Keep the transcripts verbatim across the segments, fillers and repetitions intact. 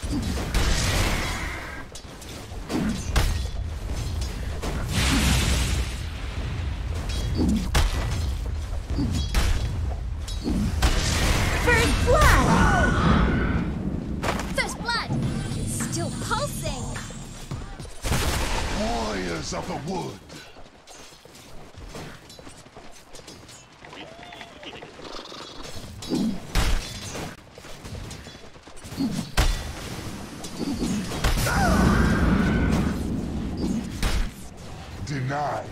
First blood! First blood! Still pulsing! Warriors of the wood! Denied.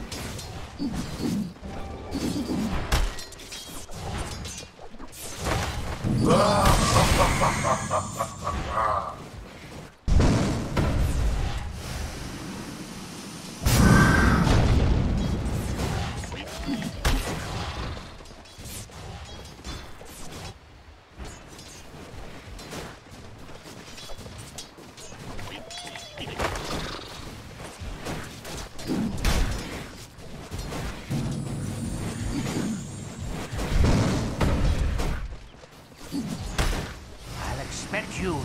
Expect you.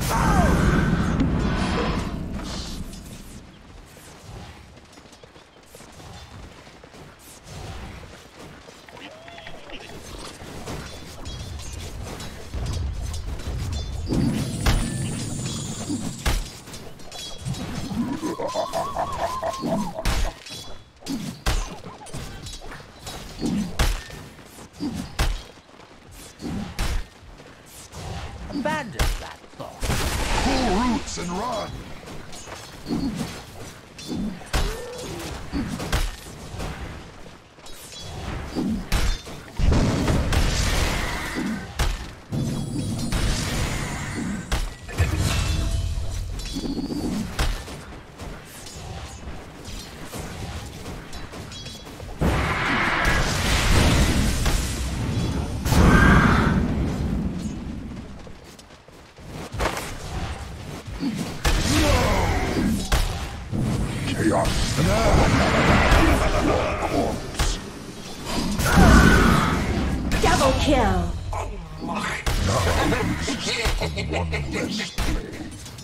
Abandon that thought. Pull roots and run! Chaos. Double kill! One less play.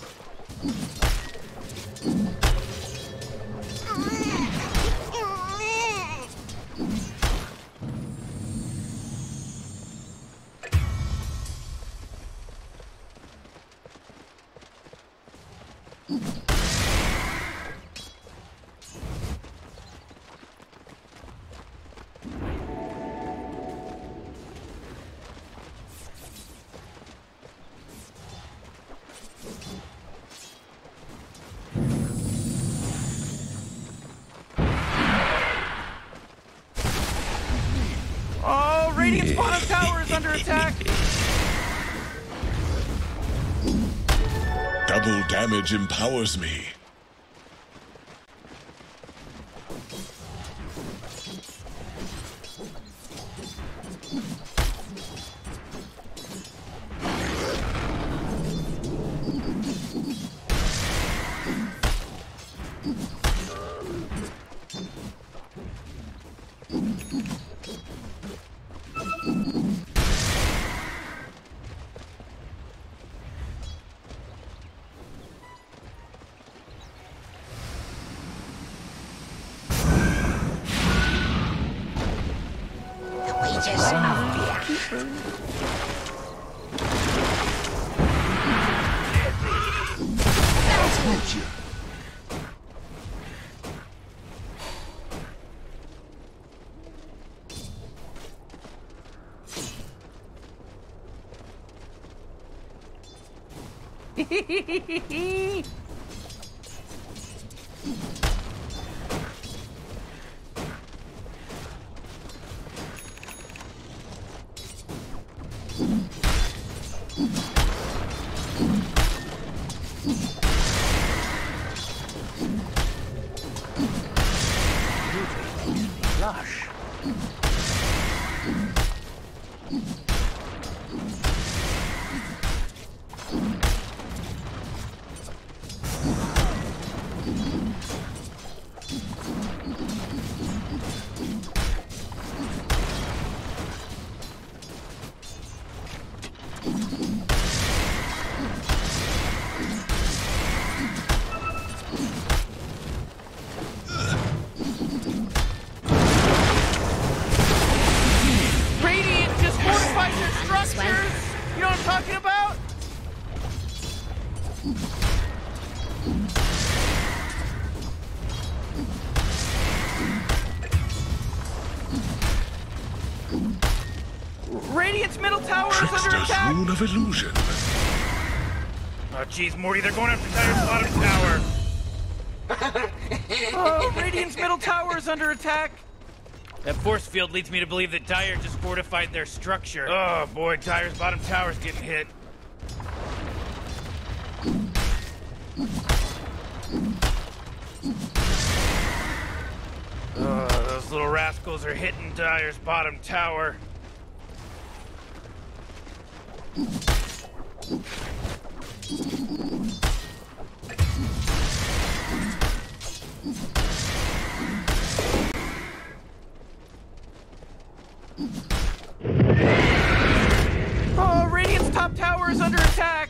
Oh, Radiant's bottom tower is under attack! Double damage empowers me. Wages of fear. Would you? Lush. Radiant's middle tower is under Trickster's attack! rune of illusion. Oh, jeez, Morty, they're going after Dire's bottom tower. Oh, Radiant's middle tower is under attack. That force field leads me to believe that Dire just fortified their structure. Oh, boy, Dire's bottom tower's getting hit. Oh, those little rascals are hitting Dire's bottom tower. Oh, Radiant's top tower is under attack!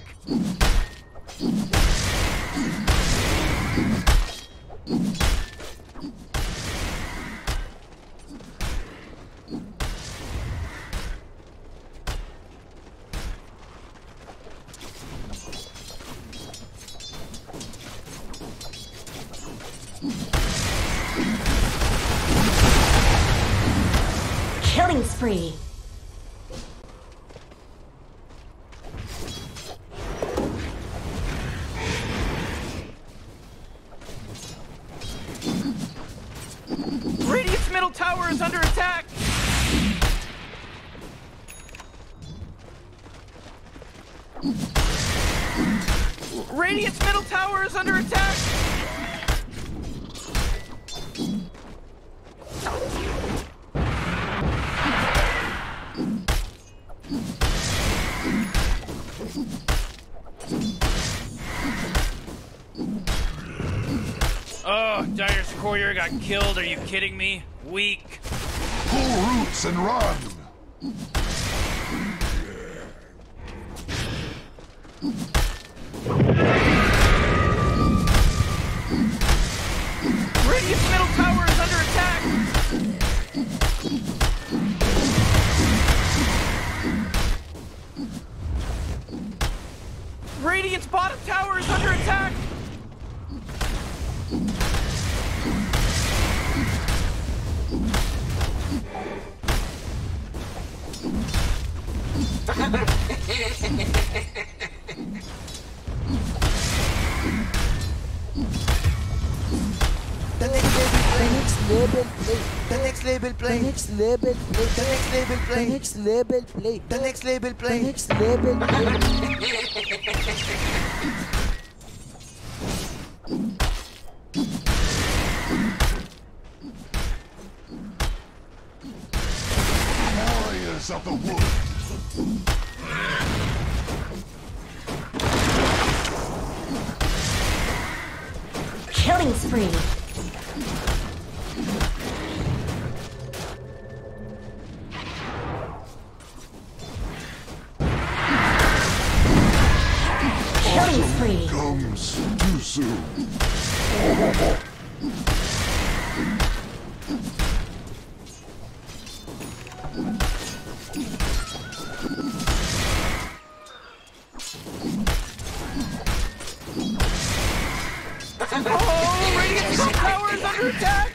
Killing spree. Radiant's middle tower is under attack! Radiant's middle tower is under attack! Oh, Dire's courier got killed. Are you kidding me? Weak. Pull roots and run! Radiant's middle tower is under attack! Radiant's bottom tower is under attack! The next label play. The next label play. The next label play. The next label play. The next label play. The next label play. The next label play. Warriors of the wood! Killing spree. Killing spree. Comes too soon. Oh, Radiant's top tower is under attack!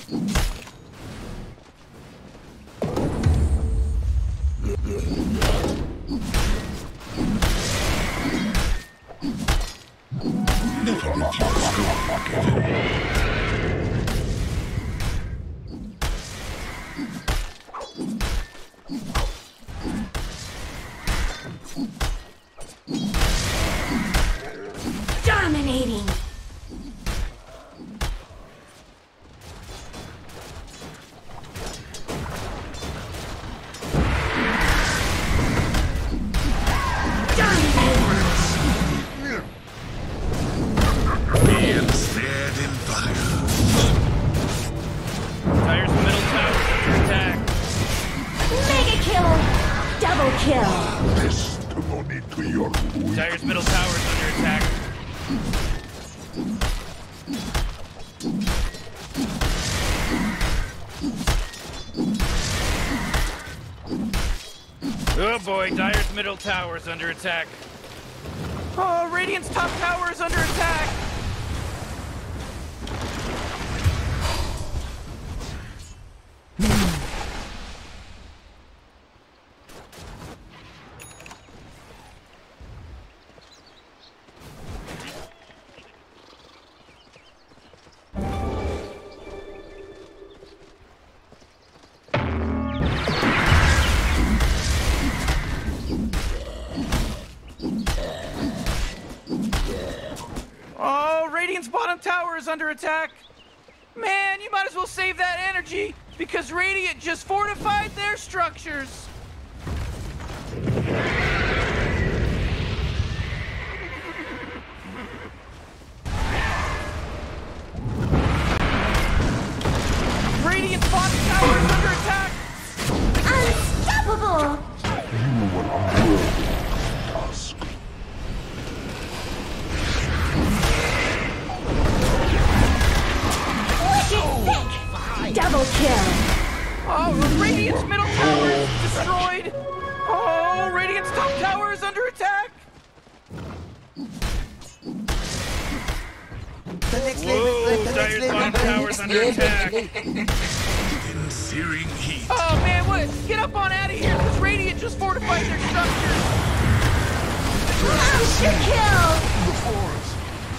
Never refuse good. Dominating. Be ensnared in fire. Dire's middle tower is under attack. Mega kill. Double kill. Testimony to your weakness. Dire's middle tower is under attack. Oh boy, Dire's middle tower is under attack. Oh, Radiant's top tower is under attack! Oh, Radiant's bottom tower is under attack! Man, you might as well save that energy, because Radiant just fortified their structures! Radiant's bottom tower is under attack! Unstoppable! You will unroll task. Wicked sick! Double kill! Oh, Radiant's middle tower is destroyed! Oh, Radiant's top tower is under attack! The next Whoa, level, the Dire's next bottom level, tower's the under next attack. level. In searing heat. Oh man, what? Get up on out of here, because Radiant just fortified their structures! Monster kill! The forest.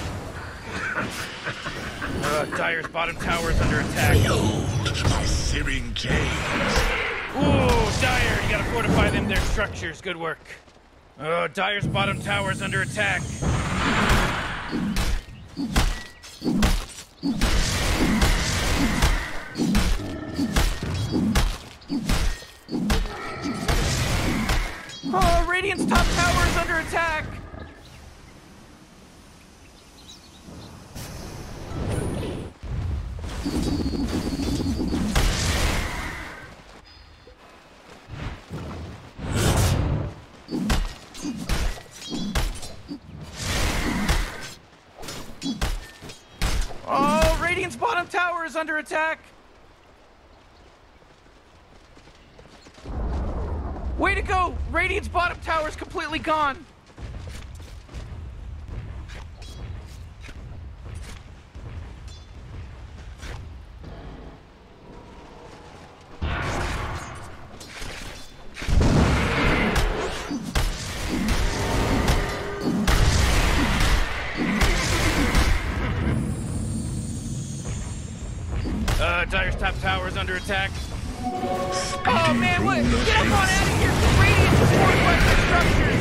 Uh, Dire's bottom tower is under attack. Behold my searing chains. Ooh, Dire, you gotta fortify them, their structures. Good work. Uh, Dire's bottom tower is under attack. Oh, Radiant's top tower is under attack. Oh, Radiant's bottom tower is under attack. Way to go! Radiant's bottom tower is completely gone. Uh, Dire's top tower is under attack. Oh man, what? Get up on out of here, because Radiant is fortified their structures!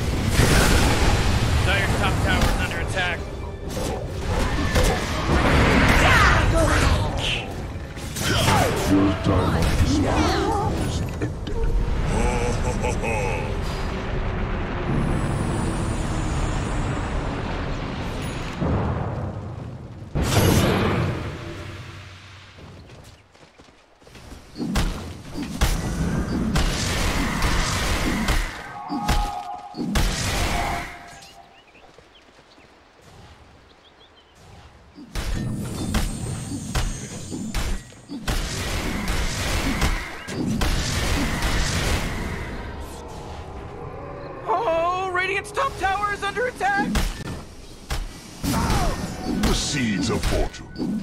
Dire's top tower is under attack. Your time is ended. Ho, ho, ho, ho. Oh, Radiant's top tower is under attack! The seeds of fortune.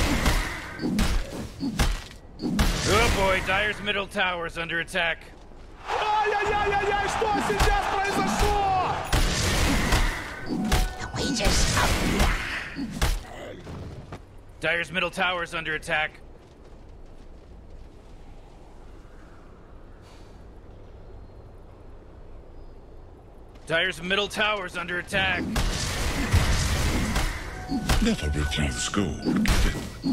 Oh boy, Dire's middle tower is under attack. Ай-яй-яй-яй-яй, что сейчас произошло? We just up Dire's middle tower is under attack. Dire's middle tower is under attack. Never refuse gold given.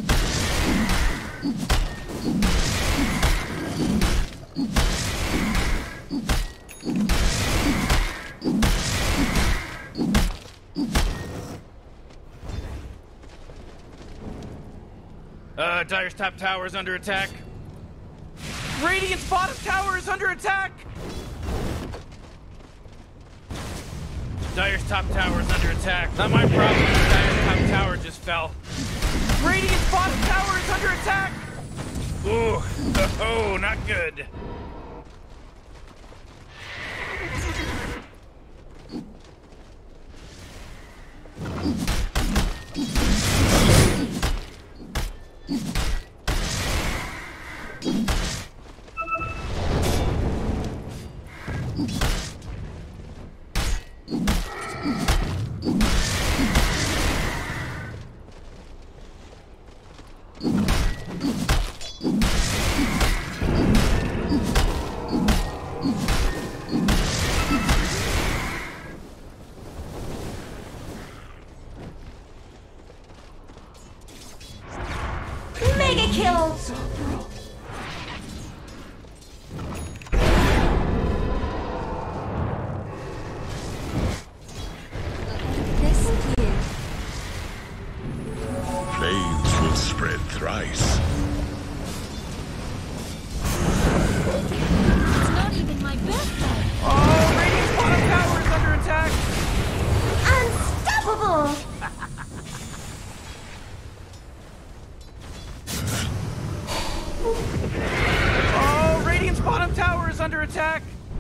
Uh, Dire's top tower is under attack. Radiant's bottom tower is under attack! Dire's top tower is under attack. Not my problem, Dire's top tower just fell. Radiant's bottom tower is under attack! Ooh, oh, not good. Mega kill! This here. Flames will spread thrice. It's not even my birthday. Oh, Radiant's bottom tower is under attack! Unstoppable! Oh, Radiant's bottom tower is under attack!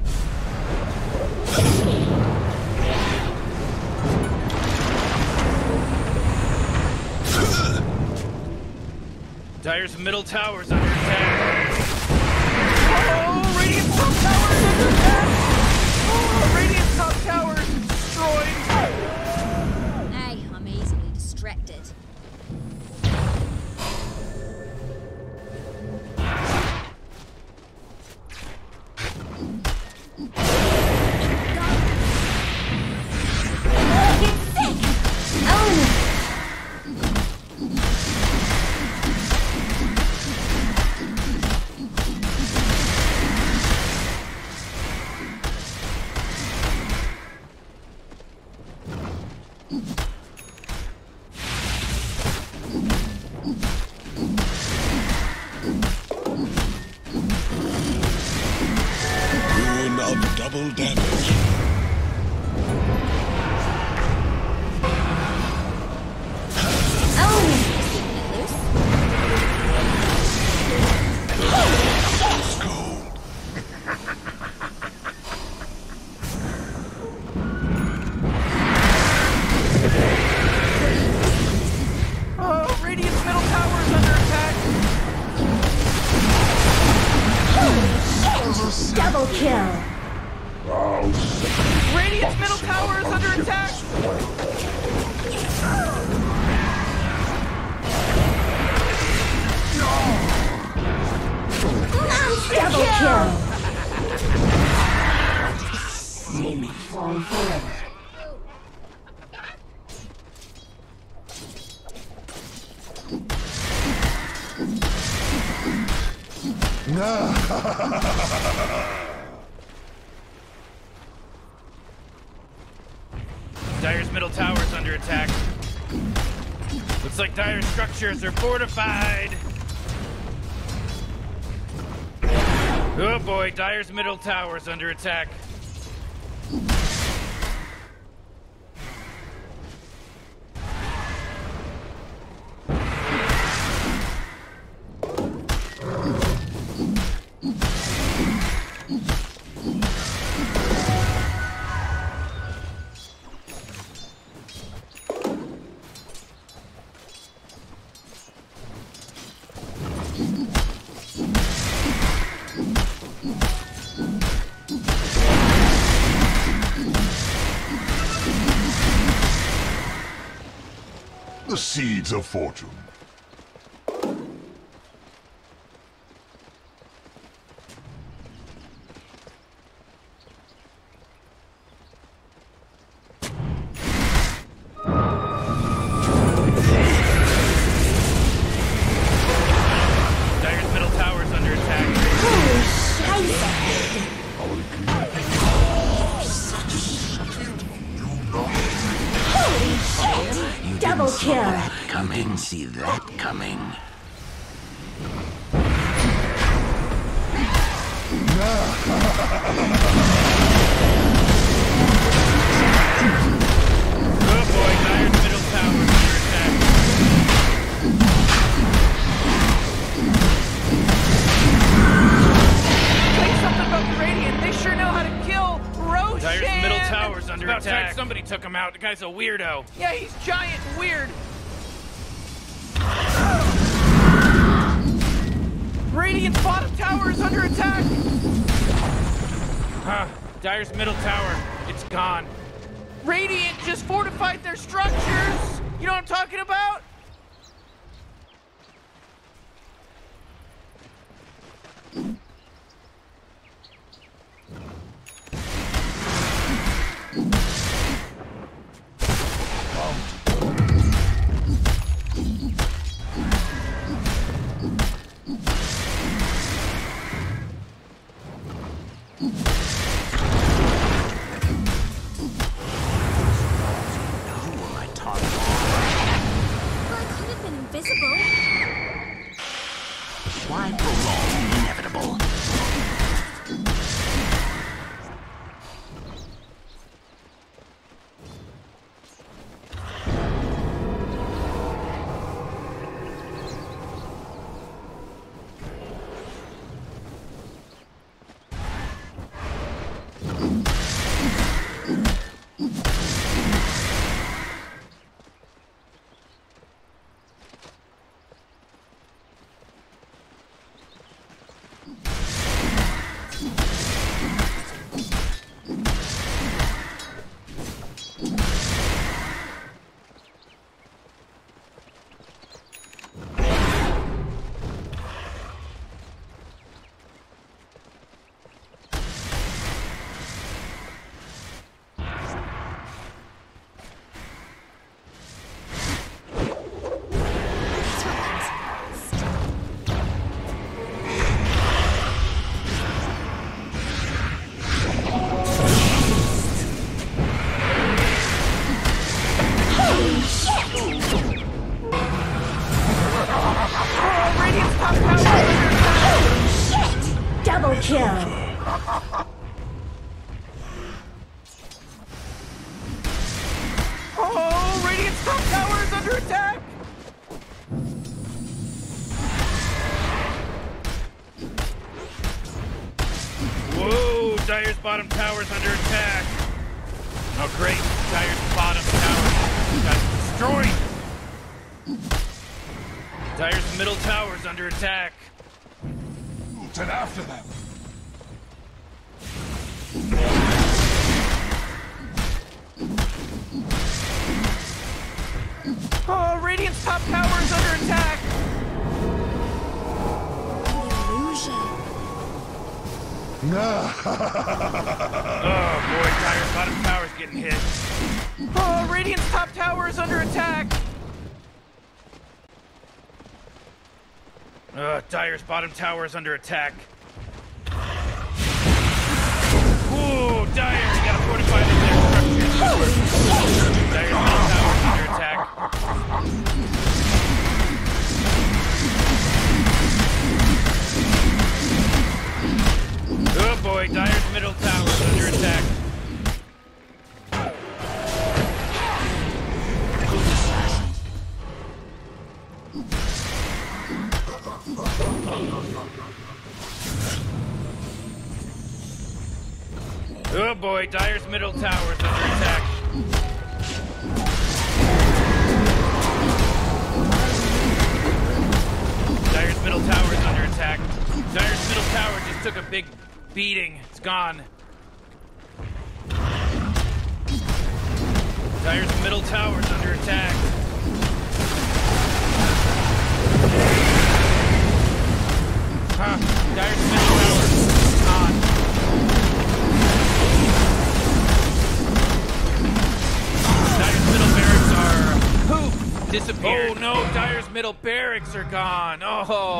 Dire's middle tower is under attack. Oh, Radiant's top tower is under attack! Oh, Radiant's top tower is destroyed! Hey, I'm easily distracted. Get sick! Own it! Ruin of double damage. Own it! Let's go. Oh, Radiant's middle tower is under attack! Double kill! I'll set Radiant's middle tower is under attack! Double kill! Dire's middle tower is under attack. Looks like Dire's structures are fortified. Oh boy, Dire's middle tower is under attack. the seeds of fortune. Dire's middle tower is under attack. Double kill. Coming, see that coming. Oh boy, Dire's middle tower is under attack. Say something about the Radiant. They sure know how to kill Roshan. Dire's middle tower is under About attack. time somebody took him out. The guy's a weirdo. Yeah, he's giant and weird. Radiant's bottom tower is under attack. Huh. Dire's middle tower. It's gone. Radiant just fortified their structures! You know what I'm talking about? Why prolong the inevitable? Double kill. Oh, Radiant's top tower is under attack! Whoa, Dire's bottom tower's under attack. Oh, great. Dire's bottom tower got destroyed. Dire's middle tower's under attack. And after them. Oh, Radiant's top tower is under attack! Oh boy, Dire's bottom tower's getting hit. Oh, Radiant's top tower is under attack! Uh, Dire's bottom tower is under attack. Whoa, Dire, you gotta fortify their structures. Dire's middle tower is under attack. Oh boy, Dire's middle tower is under attack. Oh boy, Dire's middle tower is under attack. Dire's middle tower is under attack. Dire's middle tower just took a big beating. It's gone. Dire's middle tower is under attack. Huh. Dire's middle tower is gone. Dire's middle barracks are poof, disappeared. Oh no, Dire's middle barracks are gone. Oh.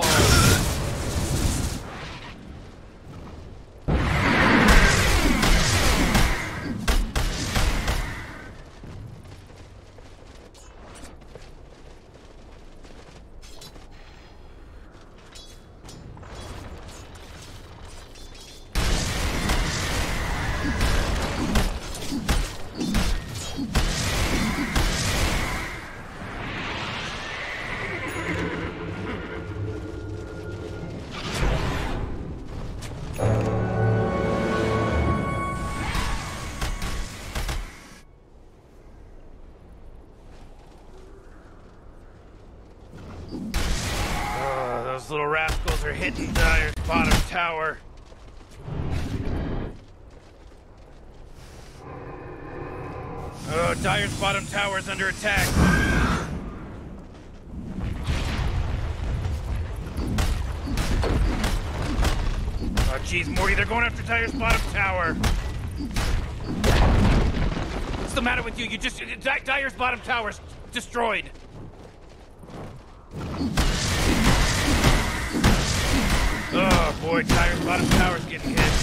Those little rascals are hitting Dire's bottom tower. Dire's bottom tower is under attack. Oh, jeez, Morty, they're going after Dire's bottom tower. What's the matter with you? You just... Di Dire's bottom tower's destroyed. Oh, boy, Dire's bottom tower's getting hit.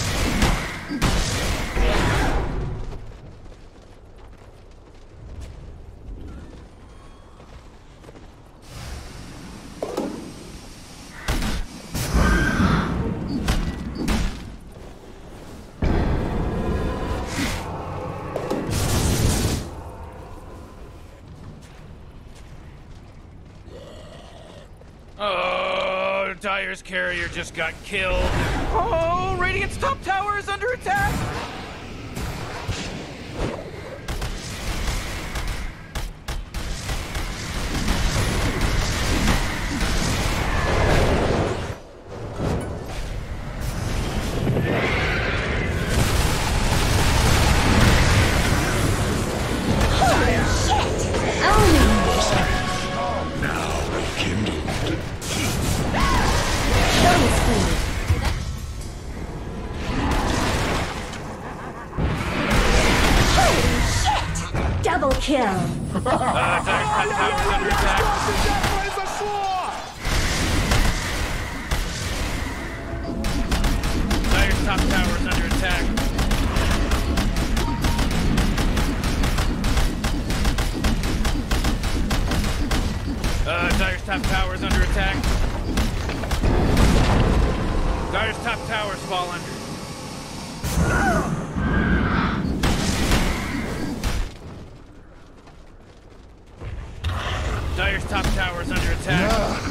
Oh, Dire's carrier just got killed. Oh, Radiant's top tower is under attack. Double kill. Uh, Dire's top tower's under attack. Dire's top tower is under attack. Uh, Dire's top tower is under attack. Dire's top tower's fallen. Dire's top tower is under attack.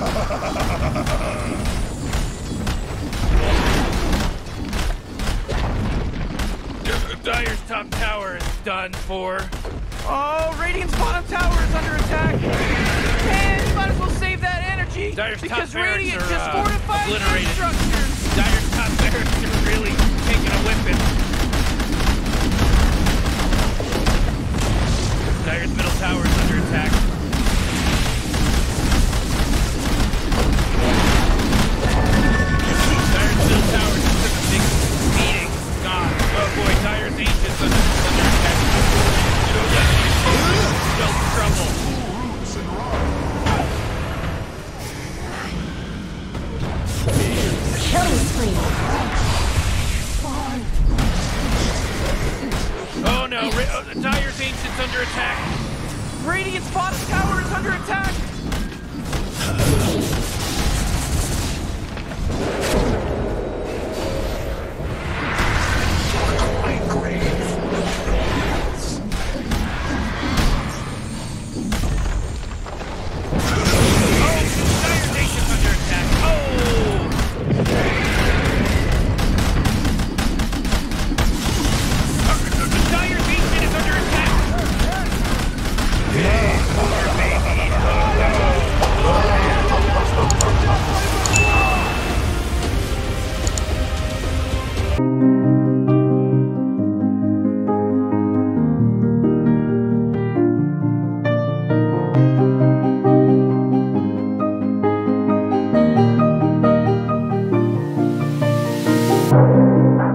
Dire's top tower is done for. Oh, Radiant's bottom tower is under attack. Man, you might as well save that energy. Dire's because top Radiant are, just uh, fortified their structures. Dire's top barracks are really taking a whipping. Dire's middle tower is under attack. Dire's middle tower just took a big beating. Gone. Oh boy, Dire's ancients under, under attack. Still in trouble. Killing spree. Oh no, Ra uh, Dire's ancients under attack. Radiant's bottom tower is under attack. Thank you.